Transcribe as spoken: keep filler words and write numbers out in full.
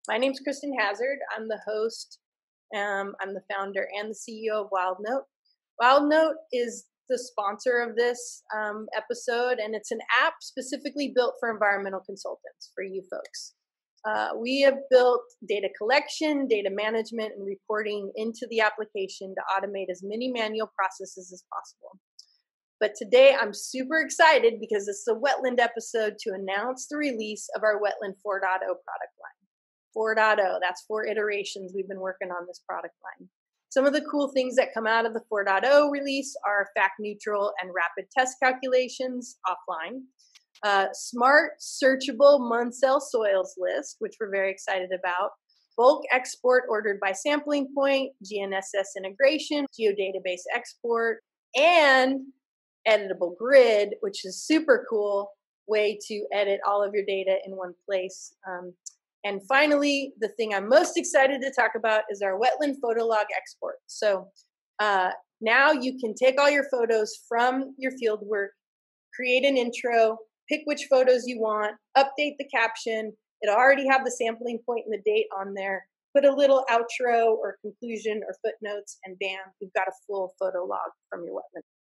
My name's Kristen Hazard. I'm the host, um, I'm the founder and the C E O of Wildnote. Wildnote is the sponsor of this um, episode, and it's an app specifically built for environmental consultants, for you folks. Uh, we have built data collection, data management, and reporting into the application to automate as many manual processes as possible. But today I'm super excited because this is a wetland episode to announce the release of our Wetland four point oh product line. four point oh, that's four iterations we've been working on this product line. Some of the cool things that come out of the four point oh release are fact neutral and rapid test calculations offline, uh, smart searchable Munsell soils list, which we're very excited about, bulk export ordered by sampling point, G N S S integration, geodatabase export, and Editable Grid, which is super cool way to edit all of your data in one place. Um, and finally, the thing I'm most excited to talk about is our wetland photo log export. So uh, now you can take all your photos from your field work, create an intro, pick which photos you want, update the caption. It'll already have the sampling point and the date on there. Put a little outro or conclusion or footnotes, and bam, you've got a full photo log from your wetland.